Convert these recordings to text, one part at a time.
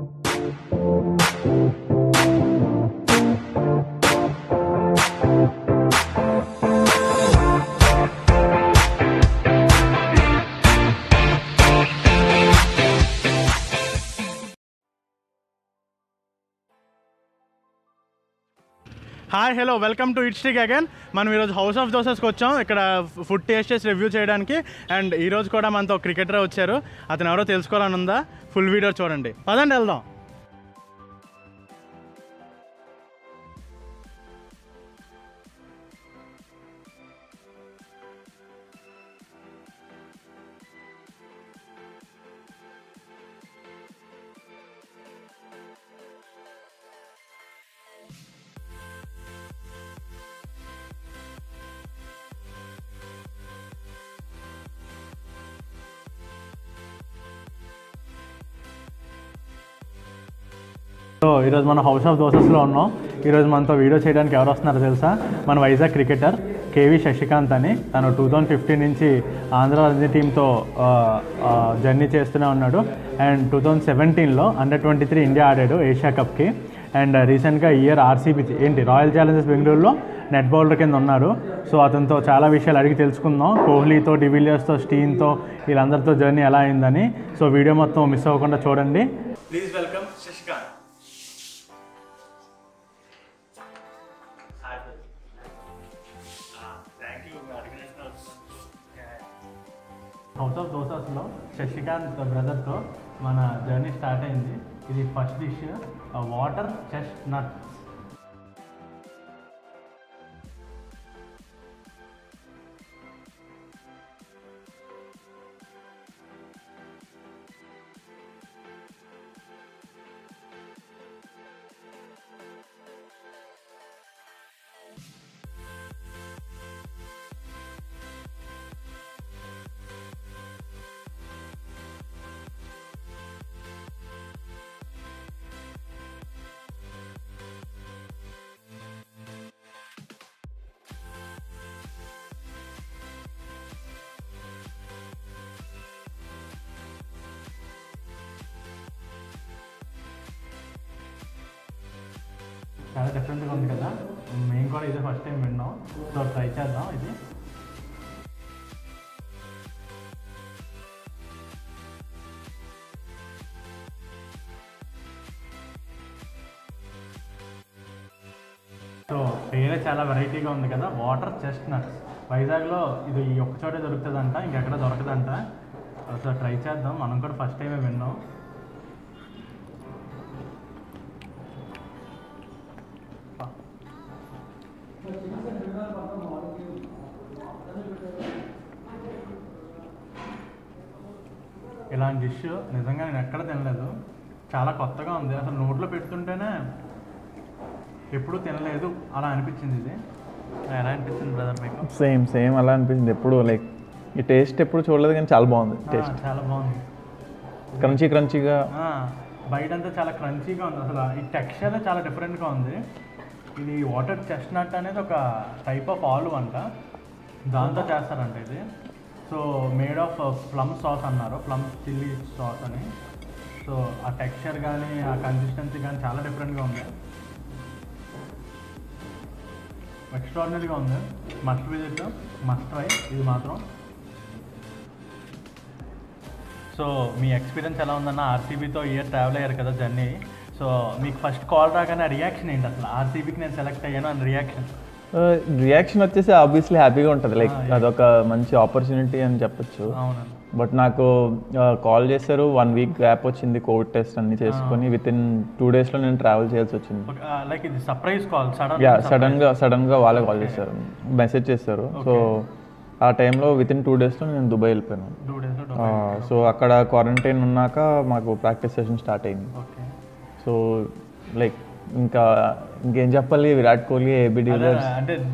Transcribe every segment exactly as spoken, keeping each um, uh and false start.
Hi hello welcome to it stick again. మనం ఈరోజు house of దోసెస్కి వచ్చాం ఇక్కడ ఫుడ్ టేస్ట్ చేసి రివ్యూ చేయడానికి. అండ్ ఈరోజు కూడా మనతో క్రికెటర్ వచ్చారు. అతను ఎవరో తెలుసుకోవాలని ఉందా? ఫుల్ వీడియో చూడండి. పదండి వెళ్దాం. సో ఈరోజు మనం హౌస్ ఆఫ్ దోసెస్లో ఉన్నాం. ఈరోజు మనతో వీడియో చేయడానికి ఎవరు వస్తున్నారో తెలుసా? మన వైజాగ్ క్రికెటర్ కేవీ శశికాంత్ అని. తను టూ థౌజండ్ ఫిఫ్టీన్ నుంచి ఆంధ్ర రంజీ టీంతో జర్నీ చేస్తూనే ఉన్నాడు. అండ్ టూ థౌజండ్ సెవెంటీన్లో అండర్ ట్వంటీ త్రీ ఇండియా ఆడాడు ఏషియా కప్కి. అండ్ రీసెంట్గా ఇయర్ ఆర్సీబీ ఏంటి రాయల్ ఛాలెంజర్స్ బెంగళూరులో నెట్ బౌలర్ కింద ఉన్నారు. సో అతనితో చాలా విషయాలు అడిగి తెలుసుకుందాం. కోహ్లీతో, డివిలియర్స్తో, స్టీన్తో వీళ్ళందరితో జర్నీ ఎలా అయిందని. సో వీడియో మొత్తం మిస్ అవ్వకుండా చూడండి. Please welcome Shashikant. House of దోసాస్లో శశికాంత్ బ్రదర్తో మన జర్నీ స్టార్ట్ అయింది. ఇది first dish water chestnut. చాలా డిఫరెంట్గా ఉంది కదా. మేము కూడా ఇదే ఫస్ట్ టైం విన్నాం. సో ట్రై చేద్దాం. ఇది సో పేరే చాలా వెరైటీగా ఉంది కదా, వాటర్ చెస్ట్ నట్స్. వైజాగ్లో ఇది ఈ ఒక్క చోటే దొరుకుతుందంట, ఇంకెక్కడ దొరకదంట. సో ట్రై చేద్దాం. మనం కూడా ఫస్ట్ టైమే విన్నాం. ఇలాంటి డిష్ నిజంగా నేను ఎక్కడ తినలేదు. చాలా కొత్తగా ఉంది. అసలు నోట్లో పెడుతుంటేనే ఎప్పుడు తినలేదు అలా అనిపించింది. ఇది ఎలా అనిపించింది బ్రదర్ మీకు? సేమ్ సేమ్ అలా అనిపించింది. ఎప్పుడు లైక్ ఈ టేస్ట్ ఎప్పుడు చూడలేదు కానీ చాలా బాగుంది. టేస్ట్ చాలా బాగుంది. క్రంచీ క్రంచీగా, బయట అంతా చాలా క్రంచీగా ఉంది. అసలు ఈ టెక్స్చర్ చాలా డిఫరెంట్గా ఉంది. ఇది వాటర్ చెస్ట్నట్ అనేది ఒక టైప్ ఆఫ్ ఆలు అంట, దాంతో చేస్తారంట ఇది. So made of plum sauce అన్నారు, ప్లమ్ చిల్లీ సాస్ అని. సో ఆ టెక్స్చర్ కానీ ఆ కన్సిస్టెన్సీ కానీ చాలా డిఫరెంట్గా ఉంది. ఎక్స్ట్రాడినరీగా ఉంది. మస్ట్ విజిట్, మస్ట్ ట్రై ఇది మాత్రం. సో మీ ఎక్స్పీరియన్స్ ఎలా ఉందన్న? ఆర్సీబీతో ఇయర్ ట్రావెల్ అయ్యారు కదా జర్నీ. సో మీకు ఫస్ట్ కాల్ రాగానే రియాక్షన్ ఏంటి అసలు? ఆర్సీబీకి నేను సెలెక్ట్ అయ్యాను అని రియాక్షన్ రియాక్షన్ వచ్చేసి ఆబ్వియస్లీ హ్యాపీగా ఉంటుంది. లైక్ అదొక మంచి ఆపర్చునిటీ అని చెప్పొచ్చు. బట్ నాకు కాల్ చేశారు, వన్ వీక్ గ్యాప్ వచ్చింది, కోవిడ్ టెస్ట్ అన్ని చేసుకొని విత్ ఇన్ టూ డేస్లో నేను ట్రావెల్ చేయాల్సి వచ్చింది. లైక్ ఇది సర్ప్రైజ్ కాల్, యా సడన్గా సడన్గా వాళ్ళే కాల్ చేశారు, మెసేజ్ చేశారు. సో ఆ టైంలో విత్ ఇన్ టూ డేస్లో నేను దుబాయ్ వెళ్ళిపోయాను. సో అక్కడ క్వారంటైన్ ఉన్నాక మాకు ప్రాక్టీస్ సెషన్ స్టార్ట్ అయింది. సో లైక్ ఇంకా ఇంకేం చెప్పాలి, Virat Kohli, AB de Villiers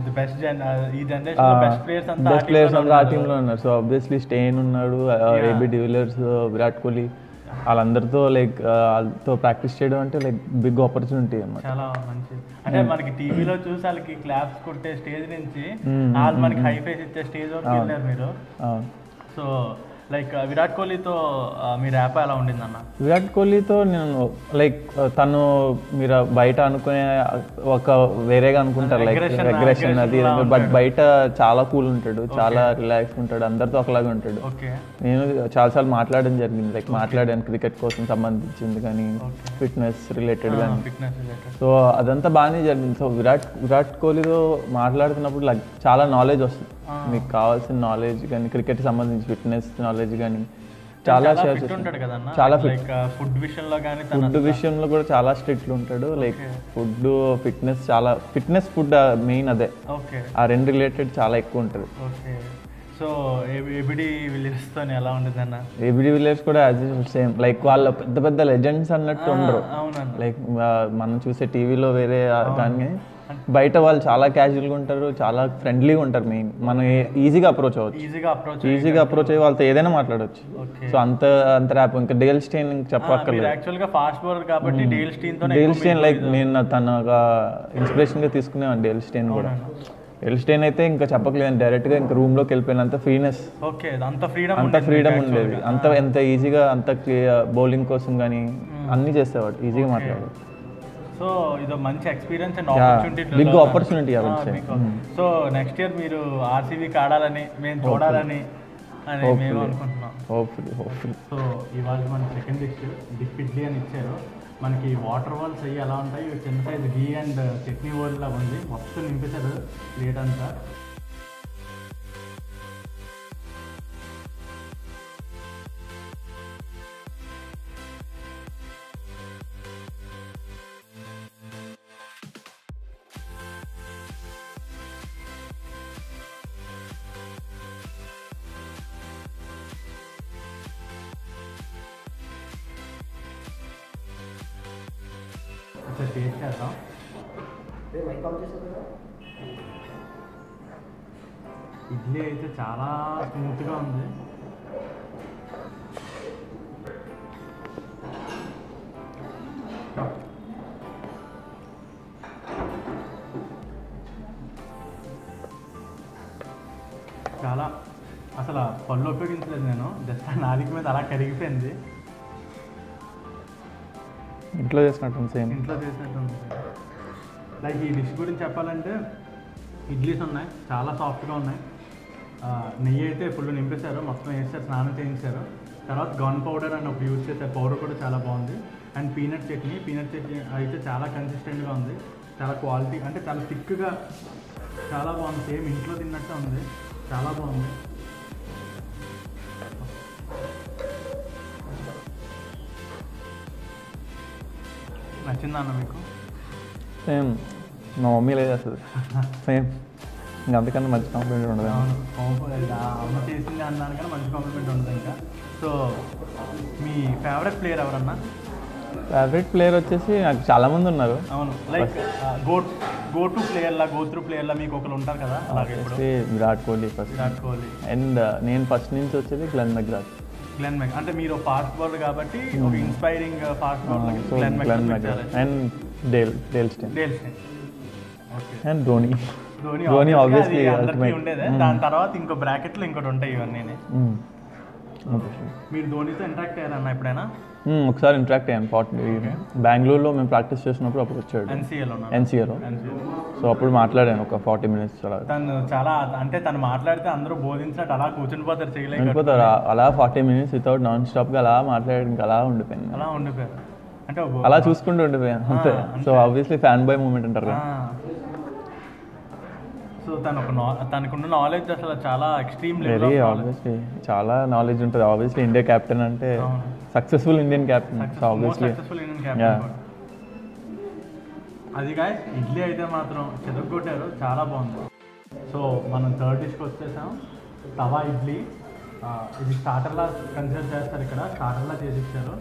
best players అంతా ఆ టీంలో ఉన్నారు. సో ఆబ్వియస్లీ స్టెయిన్ ఉన్నాడు, ఏబీ డివిలియర్స్, విరాట్ కోహ్లీ, వాళ్ళందరితో లైక్ వాళ్ళతో ప్రాక్టీస్ చేయడం అంటే లైక్ బిగ్ ఆపర్చునిటీ అన్నమాట. చాలా మంచి. అంటే మనకి టీవీలో చూసి వాళ్ళకి క్లాప్స్ కొట్టే స్టేజ్ నుంచి వాళ్ళు మనకి హై ఫేస్ ఇచ్చే స్టేజ్ వరకు వెళ్ళారు మీరు. సో లైక్ విరాట్ కోహ్లీతో మీ ర్యాప్ ఎలా ఉండిందన్న? విరాట్ కోహ్లీతో నేను లైక్ తను మీరు బయట అనుకునే ఒక వేరేగా అనుకుంటారు లైక్ అగ్రెషన్ అది, బట్ బయట చాలా కూల్ ఉంటాడు, చాలా రిలాక్స్ ఉంటాడు, అందరితో ఒకలాగా ఉంటాడు. నేను చాలాసార్లు మాట్లాడడం జరిగింది, లైక్ మాట్లాడాను క్రికెట్ కోసం సంబంధించింది కానీ ఫిట్నెస్ రిలేటెడ్ కానీ. సో అదంతా బాగానే జరిగింది. సో విరాట్ విరాట్ కోహ్లీతో మాట్లాడుతున్నప్పుడు లైక్ చాలా నాలెడ్జ్ వస్తుంది, మీకు కావాల్సిన నాలెడ్జ్ కానీ క్రికెట్ సంబంధించి ఫిట్నెస్ నాలెడ్జ్ కానీ చాలా షేర్ చేస్తాడు. చాలా ఫిట్ ఫుడ్ విషయంలో కానీ ఫుడ్ విషయంలో కూడా చాలా స్ట్రిక్ట్లు ఉంటాడు. లైక్ ఫుడ్ ఫిట్నెస్ చాలా ఫిట్నెస్ ఫుడ్ మెయిన్ అదే, ఆ రెండు రిలేటెడ్ చాలా ఎక్కువ ఉంటుంది. సో ఏబిడి విలియర్స్తో ఎలా ఉంటుంది అన్న? ఏబిడి విలియర్స్ కూడా యాజ్ సేమ్ లైక్ వాళ్ళ పెద్ద పెద్ద లెజెండ్స్ అన్నట్టు ఉండరు. లైక్ మనం చూసే టీవీలో వేరే కానీ బయట వాళ్ళు చాలా క్యాజువల్గా ఉంటారు, చాలా ఫ్రెండ్లీగా ఉంటారు. మెయిన్ మనం ఈజీగా అప్రోచ్ అవ్వచ్చు, ఈజీగా అప్రోచ్ అయ్యి వాళ్ళతో ఏదైనా మాట్లాడవచ్చు. సో అంత అంత ర్యాప్. ఇంకా డేల్ స్టెయిన్ చెప్పక్కర్లేదు, డేల్ స్టెయిన్ లైక్ నేను తన ఒక ఇన్స్పిరేషన్గా తీసుకునేవాడిని డేల్ స్టెయిన్ కూడా. డేల్ స్టెయిన్ అయితే ఇంకా చెప్పట్లేదు, డైరెక్ట్గా ఇంకా రూమ్లోకి వెళ్ళిపోయినంత ఫ్రీనెస్, అంత ఫ్రీడమ్ ఉండేది, అంత ఎంత ఈజీగా అంత బౌలింగ్ కోసం కానీ అన్నీ చేసేవాడు, ఈజీగా మాట్లాడాడు. సో ఇది మంచి experience and opportunity, big opportunity. So next year మీరు ఆర్సీబీకి ఆడాలని మేము చూడాలని అని మేము అనుకుంటున్నాం. Hopefully hopefully. సో ఇవాళ మన సెకండ్ డిష్ డిప్ ఇడ్లీ అని ఇచ్చారు మనకి. వాటర్ వాల్స్ అయ్యి ఎలా ఉంటాయి, చిన్న సైజ్ ఘీ అండ్ చట్నీ ఓల్ లాగా ఉంది, మొత్తం నింపేశారు ప్లేట్ అంతా. టేస్ట్ చేద్దాం. ఇడ్లీ అయితే చాలా స్మూత్గా ఉంది. చాలా అసలు పళ్ళు ఉపయోగించలేదు నేను, జస్ట్ నాలుగు మీద అలా కరిగిపోయింది. ఇంట్లో చేసినట్టు సేమ్ ఇంట్లో చేసినట్టు. లైక్ ఈ డిష్ గురించి చెప్పాలంటే ఇడ్లీస్ ఉన్నాయి, చాలా సాఫ్ట్గా ఉన్నాయి. నెయ్యి అయితే ఫుల్ నింపేశారు, మొత్తం వేసారు, స్నానం చేయించారు. తర్వాత గన్ పౌడర్ అని ఒకటి యూజ్ చేశారు, పౌడర్ కూడా చాలా బాగుంది. And peanut chutney, peanut chutney అయితే చాలా కన్సిస్టెంట్గా ఉంది, చాలా క్వాలిటీ, అంటే చాలా థిక్గా చాలా బాగుంది, సేమ్ ఇంట్లో తిన్నట్టే ఉంది, చాలా బాగుంది. నచ్చిందా అన్న మీకు? సేమ్ మా మమ్మీ లేదు అసలు, సేమ్ ఇంకా అందుకని మంచి కాంప్లిమెంట్ ఉండదు. అమ్మ చేసింది అన్నానికన్నా మంచి కాంప్లిమెంట్ ఉండదు ఇంకా. సో మీ ఫేవరెట్ ప్లేయర్ ఎవరన్నా? ఫేవరెట్ ప్లేయర్ వచ్చేసి నాకు చాలామంది ఉన్నారు. అవును, లైక్ గో గో టు ప్లేయర్లా, గో త్రూ ప్లేయర్లా మీకు ఒకరు ఉంటారు కదా, అలాగే విరాట్ కోహ్లీ ఫస్ట్. విరాట్ కోహ్లీ అండ్ నేను ఫస్ట్ నుంచి వచ్చేది గ్లెన్ మెక్గ్రాత్. గ్లెన్ మెక్ అంటే మీరు ఫాస్ట్ బౌలర్ కాబట్టి ఒక inspiring fast bowler Glenn McGrath and Dale Dale Steyn Dale Steyn okay. And Dhoni Dhoni Dhoni obviously ultimate ఉండేదే. దాని తర్వాత ఇంకో బ్రాకెట్లో ఇంకోటి ఉంటాయి ఇవన్నీ. మీరు ధోనితో ఇంటరాక్ట్ అయ్యారన్న ఎప్పుడైనా? ఒకసారి ఇంటరాక్ట్ అయ్యాను, ఫార్టీ బెంగళూరులో మేము ప్రాక్టీస్ చేసినప్పుడు అప్పుడు వచ్చాడు, ఎన్సీఏలో ఎన్సీఏలో. సో అప్పుడు మాట్లాడాను ఒక ఫార్టీ మినిట్స్ అలా. తను చాలా అంటే తను మాట్లాడితే అందరూ బోధించినట్టు అలా కూర్చుని పోతారు, చేయలేకపోతారు అలా ఫార్టీ మినిట్స్ వితౌట్ నాన్ స్టాప్గా అలా మాట్లాడాడు, ఇంకా అలా ఉండిపోయింది, అలా ఉండిపోయారు అంటే అలా చూసుకుంటూ ఉండిపోయాను అంతే. So obviously fan boy moment అంటారు కదా. సో తను ఒక తనకున్న నాలెడ్జ్ అసలు చాలా ఎక్స్ట్రీమ్ లెవెల్, వెరీ ఆబ్వియస్లీ చాలా నాలెడ్జ్ ఉంటుంది. ఆబ్వియస్లీ ఇండియా క్యాప్టెన్ అంటే successful Indian captain, so obviously successful Indian captain. అది గాయ్ ఇడ్లీ అయితే మాత్రం చెదగొట్టారు, చాలా బాగుంది. సో మనం థర్డ్ డిష్కి వచ్చేసాం, తవా ఇడ్లీ. ఇది స్టార్టర్లా కన్సిడర్ చేస్తారు, ఇక్కడ స్టార్టర్లా చేసి ఇచ్చారు.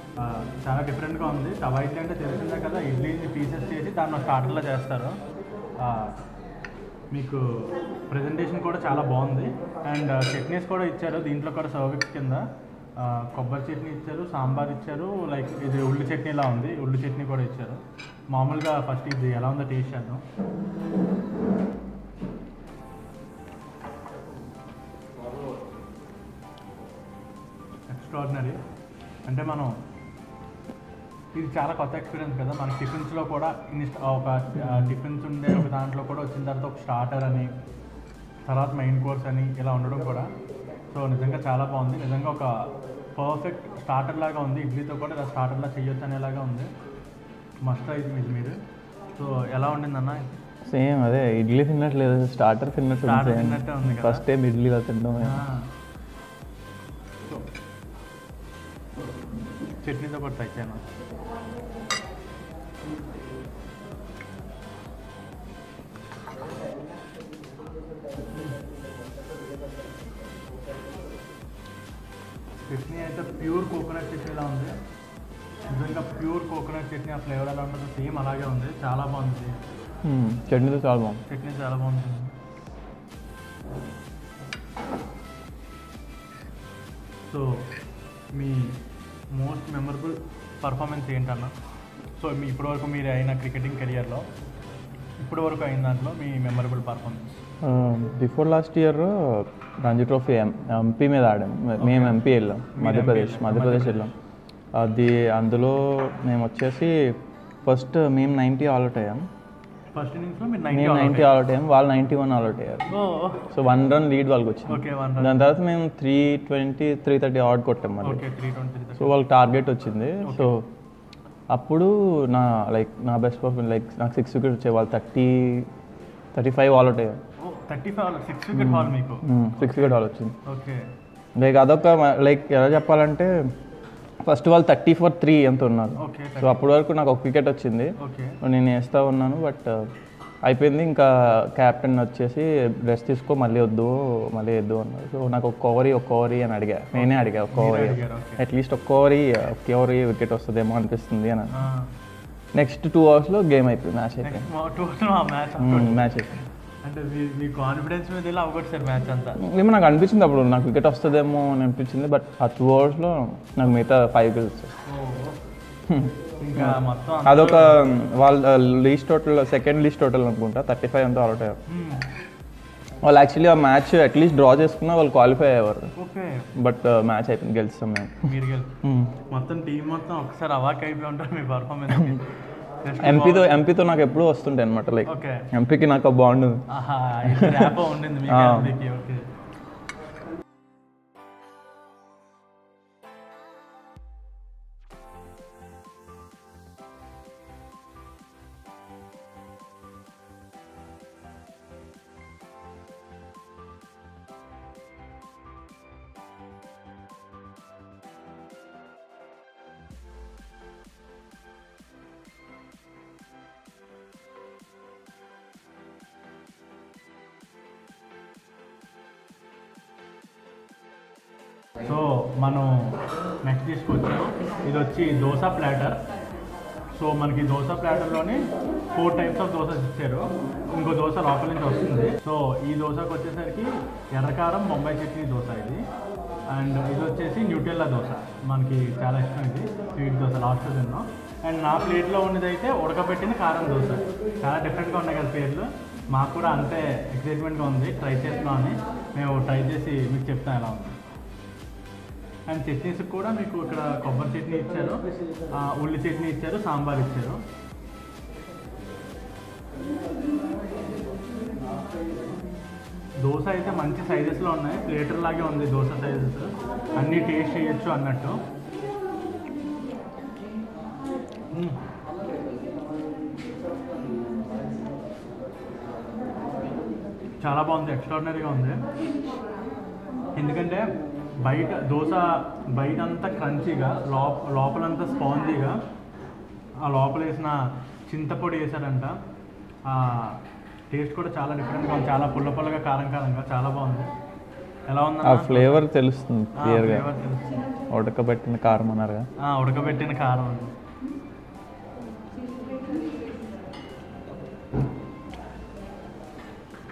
చాలా డిఫరెంట్గా ఉంది. తవా ఇడ్లీ అంటే తెలిసిందే కదా, ఇడ్లీని పీసెస్ చేసి దాన్ని స్టార్టర్లో చేస్తారు. మీకు ప్రజెంటేషన్ కూడా చాలా బాగుంది. అండ్ చట్నీస్ కూడా ఇచ్చారు దీంట్లో కూడా సర్వింగ్స్ కింద. కొబ్బరి చట్నీ ఇచ్చారు, సాంబార్ ఇచ్చారు, లైక్ ఇది ఉల్లి చట్నీలా ఉంది, ఉల్లి చట్నీ కూడా ఇచ్చారు. మామూలుగా ఫస్ట్ ఇది ఎలా ఉందో టేస్ట్ చేద్దాం. ఎక్స్ట్రాడినరీ. అంటే మనం ఇది చాలా కొత్త ఎక్స్పీరియన్స్ కదా మన టిఫిన్స్లో కూడా ఇన్ని ఒక టిఫిన్స్ ఉండే ఒక దాంట్లో కూడా వచ్చిన తర్వాత ఒక స్టార్టర్ అని, తర్వాత మెయిన్ కోర్స్ అని ఇలా ఉండడం కూడా సో నిజంగా చాలా బాగుంది. నిజంగా ఒక పర్ఫెక్ట్ స్టార్టర్ లాగా ఉంది. ఇడ్లీతో కూడా ఇలా స్టార్టర్లా చేయొచ్చు అనేలాగా ఉంది. మస్ట్ అయితే ఇది మీరు. సో ఎలా ఉండిందన్న? సేమ్ అదే ఇడ్లీ తిన్నట్లేదు, స్టార్టర్ తిన్నట్టు తిన్నట్టే ఉంది. ఫస్ట్ టైం ఇడ్లీ తింటాం. చట్నీతో కూడా తెచ్చాను. చట్నీ అయితే ప్యూర్ కోకోనట్ చట్నీలా ఉంది. నిజంగా ప్యూర్ కోకోనట్ చట్నీ ఆ ఫ్లేవర్ ఎలా ఉంటుందో సేమ్ అలాగే ఉంది. చాలా బాగుంది. చట్నీతో చాలా బాగుంది. చట్నీ చాలా బాగుంటుంది. సో మీ మోస్ట్ మెమరబుల్ పర్ఫార్మెన్స్ ఏంటన్న? సో మీ ఇప్పటివరకు మీరు అయిన క్రికెటింగ్ కెరియర్లో ఇప్పటి వరకు అయిన దాంట్లో మీ memorable performance? Before last year Ranji Trophy MP మీద ఆడాం. మేము ఎంపీ వెళ్ళాం, మధ్యప్రదేశ్ మధ్యప్రదేశ్ వెళ్ళాం. అది అందులో మేము వచ్చేసి ఫస్ట్ మేము నైంటీ ఆల్అౌట్ అయ్యాం. ఫస్ట్ ఇన్నింగ్స్లో మేము నైంటీ ఆల్అౌట్ అయ్యాం, వాళ్ళు నైంటీ వన్ ఆల్అౌట్ అయ్యారు. సో వన్ రన్ లీడ్ వాళ్ళకి వచ్చింది. దాని తర్వాత మేము three twenty three thirty out కొట్టాం మళ్ళీ. సో వాళ్ళకి టార్గెట్ వచ్చింది. సో అప్పుడు నా లైక్ నా బెస్ట్ పర్ఫార్మెన్స్ లైక్ నాకు సిక్స్ వికెట్ వచ్చాయి, వాళ్ళు థర్టీ థర్టీ ఫైవ్ ఆల్అౌట్ అయ్యారు. సిక్స్ వికెట్ ఆల్ వచ్చింది. లైక్ అదొక లైక్ ఎలా చెప్పాలంటే ఫస్ట్ వాళ్ళు థర్టీ ఫోర్ త్రీ ఎంత ఉన్నారు. సో అప్పటి వరకు నాకు ఒక వికెట్ వచ్చింది, నేను వేస్తూ ఉన్నాను. బట్ అయిపోయింది. ఇంకా క్యాప్టెన్ వచ్చేసి రెస్ట్ తీసుకో, మళ్ళీ వద్దు మళ్ళీ వద్దు అన్నారు. సో నాకు ఒక ఓవరీ ఒక ఓవరీ అని అడిగా, నేనే అడిగా ఒక ఓవరీ అట్లీస్ట్ ఒక ఓవరీ ఒక ఓవరీ వికెట్ వస్తుందేమో అనిపిస్తుంది అని. నెక్స్ట్ టూ అవర్స్లో గేమ్ అయిపోయింది, మ్యాచ్ అయిపోయింది. మ్యాచ్ అయిపోయింది. అంటే మీ కాన్ఫిడెన్స్ మీద ఇలా అవగొట్టారు మ్యాచ్ అంతా. ఏమో నాకు అనిపించింది అప్పుడు నాకు వికెట్ వస్తుందేమో అని అనిపించింది. బట్ ఆ టూ అవర్స్లో నాకు మిగతా ఫైవ్ వికెట్స్ అదొక వాళ్ళ least total second least total అనుకుంటా థర్టీ ఫైవ్ అంతా అవుట్ అయ్యారు. వాళ్ళు యాక్చువల్లీ ఆ మ్యాచ్ అట్లీస్ట్ డ్రా చేసుకున్నా వాళ్ళు క్వాలిఫై అయ్యేవారు. బట్ మ్యాచ్ అయిపోయింది, గెలుస్తాం మేము. మీరు మొత్తం టీం మొత్తం ఒకసారి అవాక్ అయిపోయి ఉంటారు మీ పర్ఫార్మెన్స్. ఎంపీతో ఎంపీతో నాకు ఎప్పుడూ వస్తుంటాయి అనమాట. లైక్ ఎంపీకి నాకు బాండ్ ఉంది. సో మనం నెక్స్ట్ తీసుకొచ్చాము, ఇది వచ్చి దోశ ప్లాటర్. సో మనకి దోశ ప్లాటర్లోనే ఫోర్ టైప్స్ ఆఫ్ దోశ ఇచ్చారు. ఇంకో దోశ లోపల నుంచి వస్తుంది. సో ఈ దోశకు వచ్చేసరికి ఎర్రకారం బొంబాయి చట్నీ దోశ ఇది. అండ్ ఇది వచ్చేసి న్యూటెల్లా దోశ, మనకి చాలా ఇష్టం ఇది స్వీట్ దోశ, లాస్ట్ తిన్నాం. అండ్ నా ప్లేట్లో ఉన్నది అయితే ఉడకబెట్టిన కారం దోశ. చాలా డిఫరెంట్గా ఉన్నాయి కదా పేర్లు. మాకు కూడా అంతే ఎక్సైట్మెంట్గా ఉంది, ట్రై చేస్తున్నాం అని. మేము ట్రై చేసి మీకు చెప్తాం ఎలా ఉంది. అండ్ చట్నీస్ కూడా మీకు ఇక్కడ కొబ్బరి చట్నీ ఇచ్చారు, ఉల్లి చట్నీ ఇచ్చారు, సాంబార్ ఇచ్చారు. దోశ అయితే మంచి సైజెస్లో ఉన్నాయి, ప్లేటర్ లాగే ఉంది దోశ సైజెస్. అన్నీ టేస్ట్ చేయొచ్చు అన్నట్టు. చాలా బాగుంది, ఎక్స్ట్రాడినరీగా ఉంది. ఎందుకంటే బయట దోశ బయట అంతా క్రంచీగా, లోప లోపలంతా స్పాంజీగా, ఆ లోపల వేసిన చింతపొడి వేసారంట. టేస్ట్ కూడా చాలా డిఫరెంట్గా ఉంది, చాలా పుల్ల పుల్లగా, కారం కారంగా, చాలా బాగుంది. ఎలా ఉంది? ఆ ఫ్లేవర్ తెలుస్తుంది క్లియర్గా. ఉడకబెట్టిన కారం అన్నారుగా, ఉడకబెట్టిన కారం.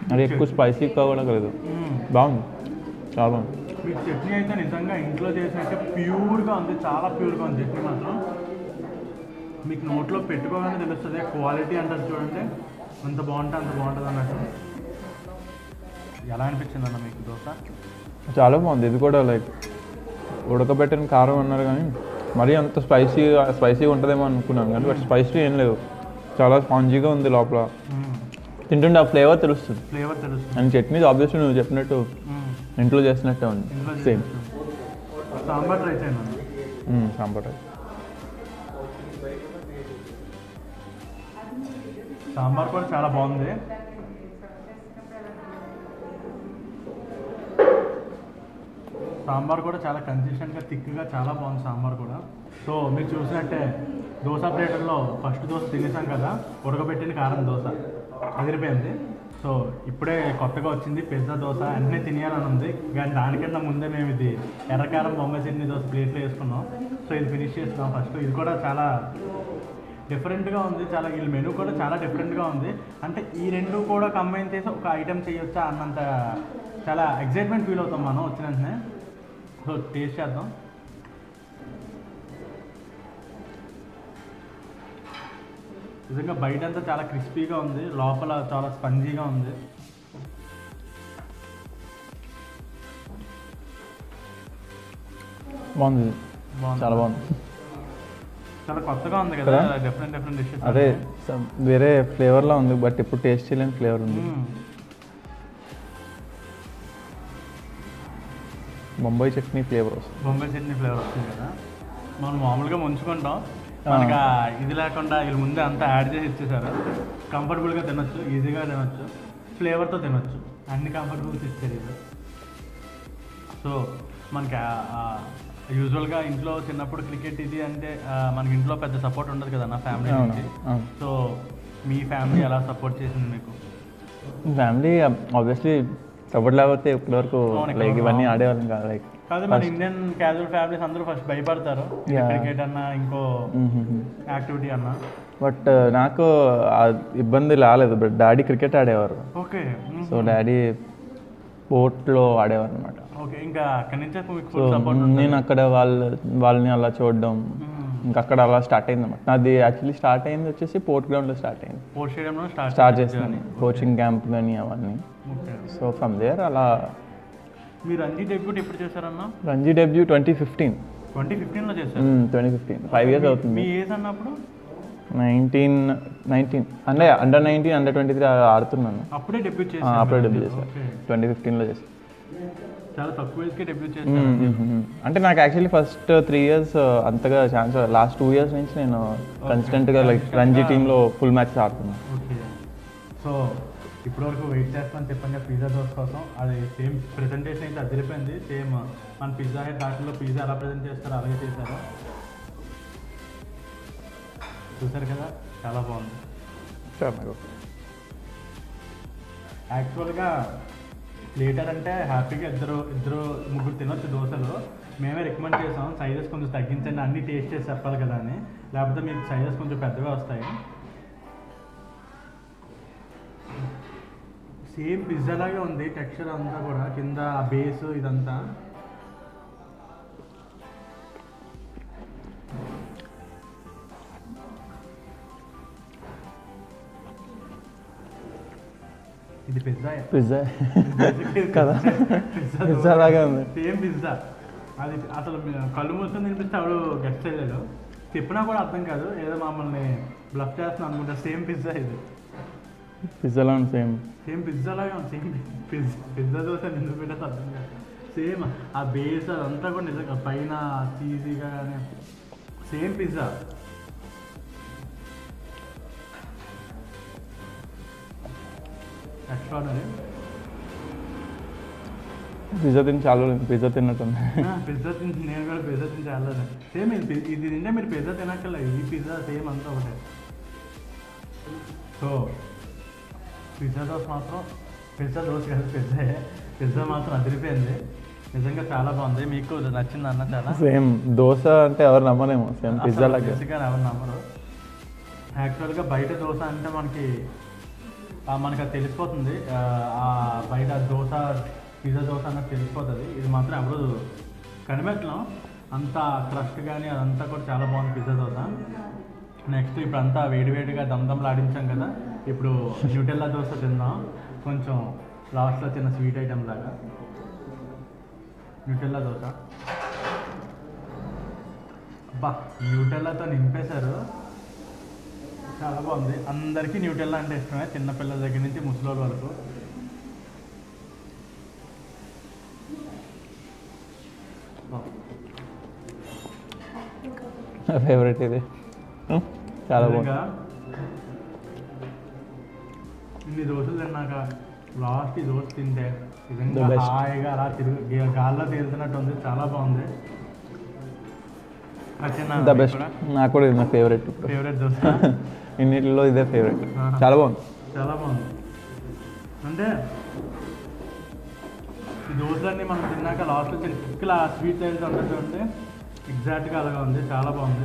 అది ఎక్కువ స్పైసీ కూడా లేదు, బాగుంది, చాలా బాగుంది. మీకు చట్నీ అయితే నిజంగా ఇంట్లో చేసినట్టే ప్యూర్గా ఉంది, చాలా ప్యూర్గా ఉంది చట్నీ మాత్రం. మీకు నోట్లో పెట్టుకోగానే తెలుస్తుంది క్వాలిటీ అంటారు చూడండి, అంత బాగుంటుంది అంత బాగుంటుంది అన్నట్టు. ఎలా అనిపించింది అన్న మీకు దోశ? చాలా బాగుంది. ఇది కూడా లైక్ ఉడకబెట్టిన కారం అన్నారు కానీ మరీ అంత స్పైసీ స్పైసీగా ఉంటుందేమో అనుకున్నాను కానీ బట్ స్పైసీ ఏం లేదు, చాలా స్పాంజీగా ఉంది లోపల. తింటుంటే ఆ ఫ్లేవర్ తెలుస్తుంది, ఫ్లేవర్ తెలుస్తుంది. అండ్ చట్నీ ఆబ్వియస్లీ నువ్వు చెప్పినట్టు ఇంట్లో చేసినట్టే ఉంది, సేమ్. సాంబార్ ట్రై చేయండి. సాంబార్ సాంబార్ కూడా చాలా బాగుంది. సాంబార్ కూడా చాలా కన్సిస్టెంట్గా థిక్గా చాలా బాగుంది సాంబార్ కూడా. సో మీరు చూసినట్టే దోశ ప్లేటర్లో ఫస్ట్ దోశ తినేసాం కదా, ఉడకబెట్టిన కారం దోశ అదిరిపోయింది. సో ఇప్పుడే కొత్తగా వచ్చింది పిజ్జా దోశ, అన్నీ తినేయాలని ఉంది కానీ దానికన్నా ముందే మేము ఇది ఎర్రకారం బొంబాయి చట్నీ దోశ ప్లేట్లో వేసుకున్నాం. సో ఇది ఫినిష్ చేస్తున్నాం ఫస్ట్. ఇది కూడా చాలా డిఫరెంట్గా ఉంది, చాలా వీళ్ళ మెనూ కూడా చాలా డిఫరెంట్గా ఉంది. అంటే ఈ రెండు కూడా కంబైన్ చేసి ఒక ఐటెం చేయొచ్చా అన్నంత చాలా ఎగ్జైట్మెంట్ ఫీల్ అవుతాం మనం వచ్చిన వెంటనే. సో టేస్ట్ చేద్దాం. నిజంగా బయట అంతా చాలా క్రిస్పీగా ఉంది, లోపల చాలా స్పంజీగా ఉంది. బాగుంది, చాలా బాగుంది, చాలా కొత్తగా ఉంది కదా, డిఫరెంట్ డిఫరెంట్ డిషెస్. అదే వేరే ఫ్లేవర్లా ఉంది బట్ ఇప్పుడు టేస్ట్ చేయలేని ఫ్లేవర్ ఉంది. బొంబాయి చట్నీ ఫ్లేవర్ వస్తుంది, బొంబాయి చట్నీ ఫ్లేవర్ వస్తుంది కదా. మనం మామూలుగా ముంచుకుంటాం, మనకి ఇది లేకుండా వీళ్ళు ముందే అంతా యాడ్ చేసి ఇచ్చేసారు. కంఫర్టబుల్గా తినొచ్చు, ఈజీగా తినొచ్చు, ఫ్లేవర్తో తినొచ్చు, అన్ని కంఫర్టబుల్స్ ఇచ్చారు ఇది. సో మనకి యూజువల్గా ఇంట్లో చిన్నప్పుడు క్రికెట్ ఇది అంటే మనకి ఇంట్లో పెద్ద సపోర్ట్ ఉండదు కదా నా ఫ్యామిలీ నుంచి. సో మీ ఫ్యామిలీ ఎలా సపోర్ట్ చేసింది మీకు? ఫ్యామిలీ ఆబ్వియస్లీ సపోర్ట్ లేకపోతే ఇప్పటివరకు లైక్ ఇవన్నీ ఆడేవాళ్ళం కాదు. లైక్ కాదు మన ఇండియన్ క్యాజువల్ ఫ్యామిలీస్ అందరూ ఫస్ట్ భయపడతారు క్రికెట్ అన్నా ఇంకో యాక్టివిటీ అన్నా. బట్ నాకు ఇబ్బంది రాలేదు. బట్ డాడీ క్రికెట్ ఆడేవారు. ఓకే. సో డాడీ స్పోర్ట్లో ఆడేవారు అనమాట. ఓకే. ఇంకా అక్కడి నుంచే సో నేను అక్కడ వాళ్ళ వాళ్ళని అలా చూడడం ఇంకా అక్కడ అలా స్టార్ట్ అయింది అనమాట. నాది యాక్చువల్లీ స్టార్ట్ అయింది వచ్చేసి పోర్ట్ గ్రౌండ్లో స్టార్ట్ అయింది. పోర్ట్ స్టేడియంలో స్టార్ట్ స్టార్ట్ చేస్తాను కోచింగ్ క్యాంప్ కానీ అవన్నీ. సో ఫ్రమ్ దేర్ అలా. మీరు రంజీ డెబ్యూట్ ఎప్పుడు చేశారన్నా? Ranji debut twenty fifteen twenty ఫిఫ్టీన్లో చేశారు. ట్వంటీ ఫిఫ్టీన్ ఫైవ్ ఇయర్స్ అవుతుంది. మీ ఏజ్ అన్నప్పుడు నైన్టీన్ నైన్టీన్ అంటే under nineteen under twenty three ఆడుతున్నాను. అప్పుడే డెబ్యూట్ చేశాను. అప్పుడే డెబ్యూ చేశాను ట్వంటీ ఫిఫ్టీన్లో చేశాను. చాలా తక్కువ ఏజ్కే డెబ్యూట్ చేశాను. అంటే నాకు యాక్చువల్లీ ఫస్ట్ త్రీ ఇయర్స్ అంతగా ఛాన్స్, లాస్ట్ టూ ఇయర్స్ నుంచి నేను కన్సిస్టెంట్గా లైక్ రంజీ టీంలో ఫుల్ మ్యాచెస్ ఆడుతున్నాను. ఓకే. సో ఇప్పటివరకు వెయిట్ చేస్తాను చెప్పండి పిజ్జా దోశ కోసం. అది సేమ్ ప్రెజెంటేషన్ అయితే అదిరిపోయింది. సేమ్ మన పిజ్జా హట్ దాంట్లో పిజ్జా ఎలా ప్రజెంట్ చేస్తారో అలాగే చేశారు. చూసారు కదా, చాలా బాగుంది. యాక్చువల్గా ప్లేటర్ అంటే హ్యాపీగా ఇద్దరు ఇద్దరు ముగ్గురు తినొచ్చు దోశలు. మేమే రికమెండ్ చేసాం సైజెస్ కొంచెం తగ్గించండి, అన్నీ టేస్ట్ చేసి చెప్పాలి కదా అని, లేకపోతే మీకు సైజెస్ కొంచెం పెద్దగా వస్తాయి. సేమ్ పిజ్జా లాగే ఉంది టెక్స్చర్ అంతా కూడా, కింద ఆ బేస్ ఇదంతా. ఇది పిజ్జా పిజ్జా కదా, పిజ్జా లాగా ఉంది. Same pizza. అది అసలు కళ్ళు మూసుకొని తినిపిస్తే ఆవిడ గెస్ట్ చేయలేదు, చెప్పినా కూడా అర్థం కాదు, ఏదో మమ్మల్ని బ్లఫ్ చేస్తున్నాం అనుకుంటా. సేమ్ పిజ్జా ఇది, పిజ్జాలా ఉంది. సేమ్ సేమ్ పిజ్జా లాగా ఉంది. సేమ్ పిజ్జా పిజ్జా దోశ ఎందుకు పెట్టేసి అర్థం కాదు. సేమ్ ఆ బేస్ అదంతా కూడా నిజంగా పైన చీజీగా కానీ సేమ్ పిజ్జా. ఎక్స్ట్రాడనరీ. పిజ్జా తిని చాలా పిజ్జా తిన్నట్టుంది. పిజ్జా తిని నేను కూడా పిజ్జా తిని చాలా సేమ్. ఇది ఇది తింటే మీరు పిజ్జా తినక్కర్లే, ఈ పిజ్జా సేమ్ అంతా ఒకటే. సో పిజ్జా దోశ మాత్రం పిజ్జా దోశ కాదు పిజ్జా పిజ్జా మాత్రం అదిరిపోయింది. నిజంగా చాలా బాగుంది. మీకు నచ్చింది అన్న చాలా. సేమ్ దోశ అంటే ఎవరు నమ్మరేమో, సేమ్ పిజ్జా లాగా బేసిక్గా ఎవరు నమ్మరు. యాక్చువల్గా బయట దోశ అంటే మనకి మనకు అది తెలిసిపోతుంది, ఆ బయట దోశ పిజ్జా దోశ అన్నది తెలిసిపోతుంది. ఇది మాత్రం ఎవరు కనిపెట్టలేం, అంతా క్రస్ట్ కానీ అదంతా కూడా చాలా బాగుంది పిజ్జా దోశ. నెక్స్ట్ ఇప్పుడు అంతా వేడివేడిగా దమ్దమ్లు ఆడించాం కదా, ఇప్పుడు న్యూటెల్లా దోశ తిందాం. కొంచెం లాస్ట్లో చిన్న స్వీట్ ఐటెం లాగా న్యూటెల్లా దోశ. అబ్బా న్యూటెల్లాతో నింపేశారు, చాలా బాగుంది. అందరికీ న్యూటెల్లా అంటే ఇష్టమే, చిన్నపిల్లల దగ్గర నుంచి ముసలోళ్ళ వరకు. ఫేవరెట్ ఇది, చాలా బాగుంది. ఇన్ని దోశలు తిన్నాక లాస్ట్ ఈ దోశ తింటే నిజంగా హాయిగా అలా తిరిగి గాల్లో తేలుతున్నట్టు ఉంది, చాలా బాగుంది. ద బెస్ట్, నాకు కూడా ఇది నా ఫేవరెట్. ఫేవరెట్ దోశ ఇన్నిటిలో ఇదే ఫేవరెట్, చాలా బాగుంది. చాలా బాగుంది. అంటే ఈ దోశలన్నీ మనం తిన్నాక లాస్ట్ వచ్చి టిక్లా స్వీట్ అయితే ఉండొచ్చు అంటే ఎగ్జాక్ట్గా అలాగా ఉంది, చాలా బాగుంది.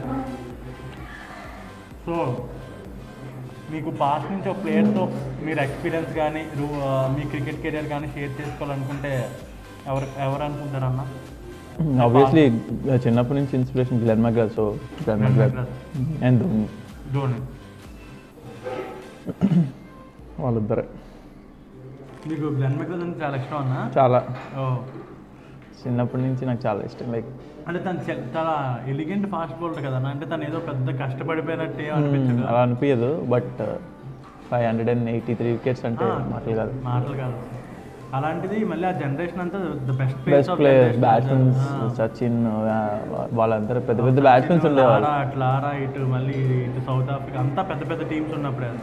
సో మీకు పాస్ట్ నుంచి ఒక ప్లేయర్తో మీరు ఎక్స్పీరియన్స్ కానీ మీ క్రికెట్ కెరియర్ కానీ షేర్ చేసుకోవాలనుకుంటే ఎవరు ఎవరు అనుకుంటారన్నా? ఆబ్వియస్లీ చిన్నప్పటి నుంచి inspiration Glenn McGrath, so Glenn McGrath and Dhoni. Dhoni వాళ్ళిద్దరే. మీకు గ్లెన్ మెక్గ్రాత్ అంటే చాలా ఇష్టం అన్న? చాలా, ఓ చిన్నప్పటి నుంచి నాకు చాలా ఇష్టం. లైక్ అంటే తను చాలా ఎలిగెంట్ ఫాస్ట్ బౌలర్ కదా, అంటే తను ఏదో పెద్ద కష్టపడిపోయినట్టు అనిపించదు. అలా అనిపించదు, but five hundred and eighty three wickets అంటే మాటలు కాదు, మాటలు కాదు. అలాంటిది మళ్ళీ ఆ జనరేషన్ అంతా best best players, batsmens, Sachin వాళ్ళందరూ పెద్ద పెద్ద బ్యాట్స్మెన్స్ ఉండేవాళ్ళు. క్లారా ఇటు మళ్ళీ ఇటు సౌత్ ఆఫ్రికా అంతా పెద్ద పెద్ద టీమ్స్ ఉన్నప్పుడే.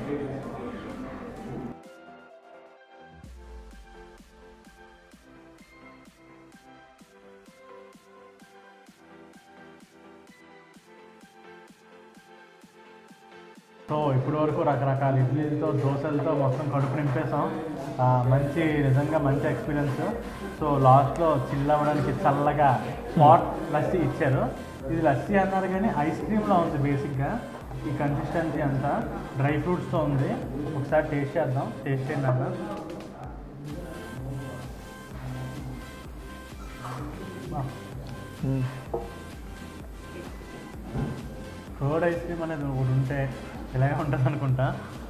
సో ఇప్పటి వరకు రకరకాల ఇడ్లీలతో దోశలతో మొత్తం కడుపు నింపేసాం. మంచి నిజంగా మంచి ఎక్స్పీరియన్స్. సో లాస్ట్లో చిల్ అవ్వడానికి చల్లగా హాట్ లస్సీ ఇచ్చారు. ఇది లస్సీ అన్నారు కానీ ఐస్ క్రీమ్లో ఉంది బేసిక్గా. ఈ కన్సిస్టెన్సీ అంతా డ్రై ఫ్రూట్స్తో ఉంది. ఒకసారి టేస్ట్ చేద్దాం, టేస్ట్ చేయండి అన్న. కర్డ్ ఐస్ క్రీమ్ అనేది ఒకటి ఉంటే ఇలాగే ఉంటుంది అనుకుంటా.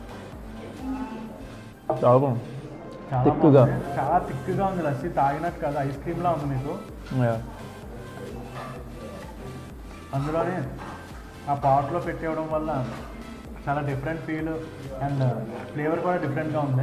చాలా బాగుంది, చాలా తిక్కుగా, చాలా తిక్కుగా ఉంది. లస్సీ తాగినట్టు కాదు, ఐస్ క్రీమ్లా ఉంది మీకు. అందులోనే ఆ పాట్లో పెట్టేయడం వల్ల చాలా డిఫరెంట్ ఫీల్ అండ్ ఫ్లేవర్ కూడా డిఫరెంట్గా ఉంది.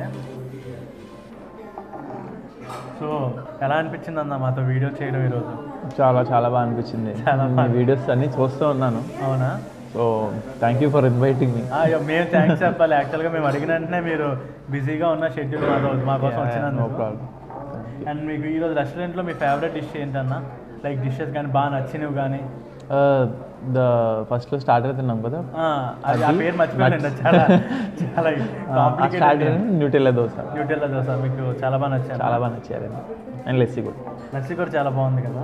సో ఎలా అనిపించింది అన్న మాతో వీడియో చేయడం ఈరోజు? చాలా చాలా బాగా అనిపించింది. చాలా వీడియోస్ అన్నీ చూస్తూ ఉన్నాను. అవునా? సో థ్యాంక్ యూ ఫర్ ఇన్వైటింగ్ మీ. మేము థ్యాంక్స్ చెప్పాలి. యాక్చువల్గా మేము అడిగిన వెంటనే మీరు బిజీగా ఉన్న షెడ్యూల్ మాతో మా కోసం వచ్చినందుకు. అండ్ మీకు ఈరోజు రెస్టారెంట్లో మీ ఫేవరెట్ డిష్ ఏంటన్నా? లైక్ డిషెస్ కానీ బాగా నచ్చినవి కానీ. ద ఫస్ట్లో స్టార్టర్ తిన్నాం కదా, అది ఆ పేరు మర్చిపోయాను. చాలా చాలా complicated. Nutella dosa. Nutella dosa మీకు చాలా బాగా నచ్చారు? చాలా బాగా నచ్చారు. అండ్ లస్సీ కూడా. లస్సీ కూడా చాలా బాగుంది కదా.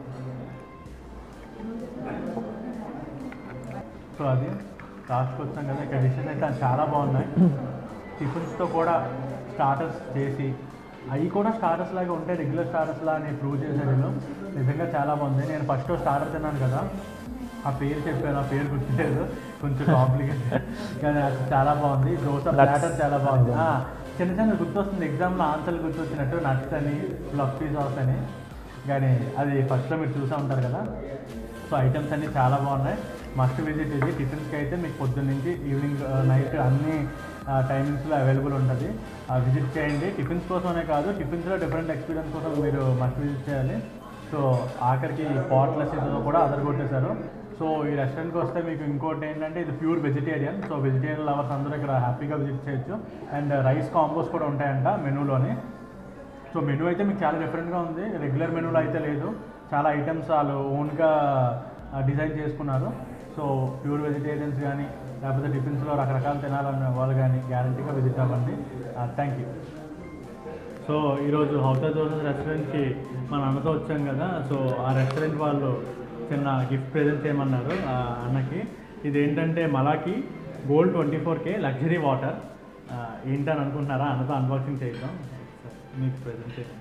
సో అది లాస్ట్కి వచ్చాం కదా, ఇక్కడ డిషెస్ అయితే చాలా బాగున్నాయి. టిఫిన్స్తో కూడా స్టార్టర్స్ చేసి అవి కూడా స్టార్టర్స్ లాగా ఉంటాయి, రెగ్యులర్ స్టార్టర్స్ లా అని ప్రూవ్ చేసేది. నిజంగా చాలా బాగుంది. నేను ఫస్ట్ స్టార్టర్ తిన్నాను కదా, ఆ పేరు చెప్పాను, ఆ పేరు గుర్తులేదు, కొంచెం కాంప్లికేటెడ్ కానీ అది చాలా బాగుంది. దోశ ప్లాటర్ చాలా బాగుంది. చిన్న చిన్న గుర్తొస్తుంది, ఎగ్జామ్లో ఆన్సర్లు గుర్తొచ్చినట్టు నట్స్ అని, ఫ్లఫీ సాస్ అని. కానీ అది ఫస్ట్లో మీరు చూసే ఉంటారు కదా. సో ఐటమ్స్ అన్నీ చాలా బాగున్నాయి. మస్ట్ విజిట్ ఇది. టిఫిన్స్కి అయితే మీకు పొద్దున్న నుంచి ఈవినింగ్ నైట్ అన్ని టైమింగ్స్లో అవైలబుల్ ఉంటుంది. విజిట్ చేయండి. టిఫిన్స్ కోసమే కాదు, టిఫిన్స్లో డిఫరెంట్ ఎక్స్పీరియన్స్ కోసం మీరు మస్ట్ విజిట్ చేయాలి. సో ఆఖరికి పాట్ లస్సీతో కూడా అదరగొట్టేశారు. సో ఈ రెస్టారెంట్కి వస్తే మీకు ఇంకోటి ఏంటంటే ఇది pure vegetarian. So vegetarian lovers అందరూ ఇక్కడ హ్యాపీగా విజిట్ చేయొచ్చు. అండ్ రైస్ కాంబోస్ కూడా ఉంటాయంట మెనూలోని. సో మెనూ అయితే మీకు చాలా డిఫరెంట్గా ఉంది. రెగ్యులర్ మెనూలో అయితే లేదు, చాలా ఐటమ్స్ వాళ్ళు ఓన్గా డిజైన్ చేసుకున్నారు. సో ప్యూర్ వెజిటేరియన్స్ కానీ లేకపోతే టిఫిన్స్లో రకరకాలు తినాలన్న వాళ్ళు కానీ గ్యారంటీగా విజిట్ అవ్వండి. Thank you. సో ఈరోజు హౌస్ ఆఫ్ దోసెస్ రెస్టారెంట్కి మన అన్నతో వచ్చాం కదా. సో ఆ రెస్టారెంట్ వాళ్ళు చిన్న గిఫ్ట్ ప్రెజెంట్ చేయమన్నారు అన్నకి. ఇది ఏంటంటే మలాకి gold twenty four K luxury water. ఏంటని అనుకుంటున్నారా అన్నతో అన్బాక్సింగ్ చేద్దాం మీకు ప్రజెంట్ చేద్దాం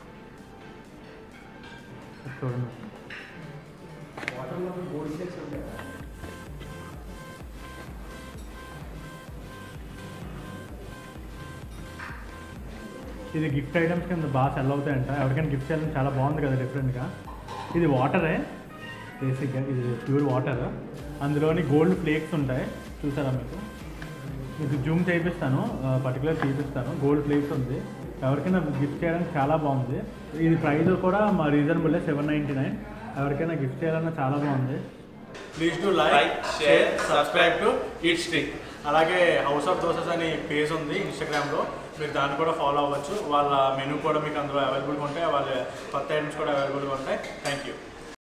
చూడండి. ఇది గిఫ్ట్ ఐటమ్స్ కింద బాగా సెల్ అవుతాయంట. ఎవరికైనా గిఫ్ట్ చేయాలని చాలా బాగుంది కదా డిఫరెంట్గా. ఇది వాటరే బేసిక్గా, ఇది ప్యూర్ వాటర్. అందులోని గోల్డ్ ఫ్లేక్స్ ఉంటాయి చూసారా మీకు. మీకు జూమ్ చేయిస్తాను, పర్టికులర్ చూపిస్తాను. గోల్డ్ ఫ్లేక్స్ ఉంది, ఎవరికైనా గిఫ్ట్ చేయడానికి చాలా బాగుంది. ఇది ప్రైస్ కూడా మా రీజనబుల్ సెవెన్ నైంటీ నైన్. ఎవరికైనా గిఫ్ట్ చేయాలన్నా చాలా బాగుంది. Please to like, share, subscribe to eat street. అలాగే హౌస్ ఆఫ్ దోసెస్ అని పేజ్ ఉంది ఇన్స్టాగ్రామ్లో, మీరు దాన్ని కూడా ఫాలో అవ్వచ్చు. వాళ్ళ మెనూ కూడా మీకు అందులో అవైలబుల్గా ఉంటాయి, వాళ్ళ కొత్త ఐటమ్స్ కూడా అవైలబుల్గా ఉంటాయి. Thank you.